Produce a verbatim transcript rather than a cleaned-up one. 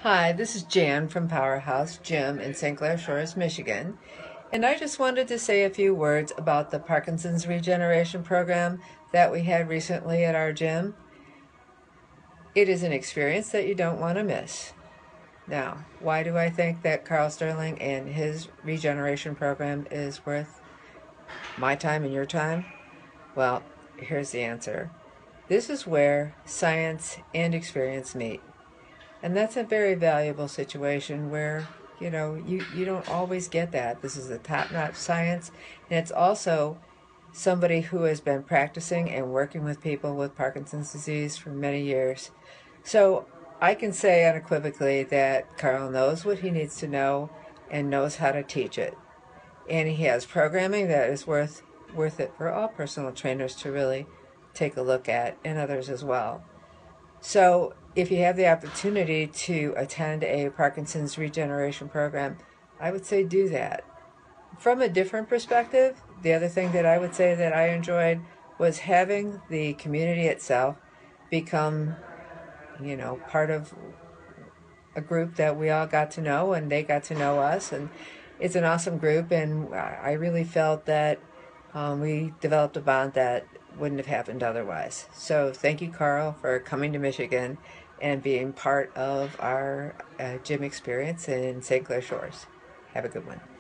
Hi, this is Jan from Powerhouse Gym in Saint Clair Shores, Michigan. And I just wanted to say a few words about the Parkinson's regeneration program that we had recently at our gym. It is an experience that you don't want to miss. Now, why do I think that Carl Sterling and his regeneration program is worth my time and your time? Well, here's the answer. This is where science and experience meet. And that's a very valuable situation where, you know, you, you don't always get that. This is a top-notch science, and it's also somebody who has been practicing and working with people with Parkinson's disease for many years. So I can say unequivocally that Carl knows what he needs to know and knows how to teach it. And he has programming that is worth worth it for all personal trainers to really take a look at, and others as well. So if you have the opportunity to attend a Parkinson's regeneration program, I would say do that. From a different perspective, the other thing that I would say that I enjoyed was having the community itself become, you know, part of a group that we all got to know, and they got to know us, and it's an awesome group, and I really felt that um, we developed a bond that wouldn't have happened otherwise. So thank you, Carl, for coming to Michigan and being part of our uh, gym experience in Saint Clair Shores. Have a good one.